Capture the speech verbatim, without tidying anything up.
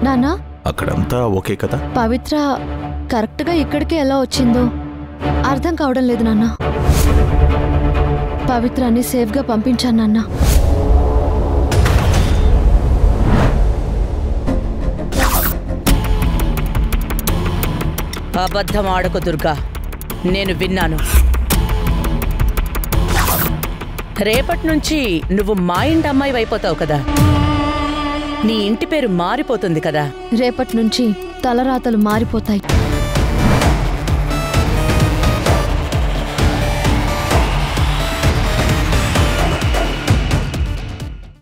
నానా అక్కడంతా ఓకే కదా? పవిత్ర కరెక్ట్గా ఇక్కడికే ఎలా వచ్చిందో అర్థం కావడం లేదు నాన్న. పవిత్రాన్ని సేఫ్గా పంపించాను నాన్న. అబద్ధం ఆడకు దుర్గా, నేను విన్నాను. రేపటి నుంచి నువ్వు మా ఇంటి అమ్మాయి అయిపోతావు కదా, నీ ఇంటి పేరు మారిపోతుంది కదా. రేపటి నుంచి తలరాతలు మారిపోతాయి.